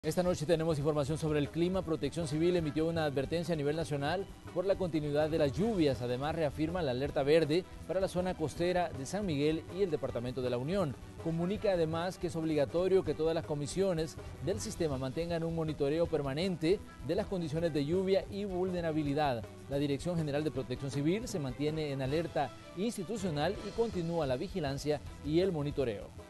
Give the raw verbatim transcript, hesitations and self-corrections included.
Esta noche tenemos información sobre el clima. Protección Civil emitió una advertencia a nivel nacional por la continuidad de las lluvias. Además, reafirma la alerta verde para la zona costera de San Miguel y el departamento de La Unión. Comunica además que es obligatorio que todas las comisiones del sistema mantengan un monitoreo permanente de las condiciones de lluvia y vulnerabilidad. La Dirección General de Protección Civil se mantiene en alerta institucional y continúa la vigilancia y el monitoreo.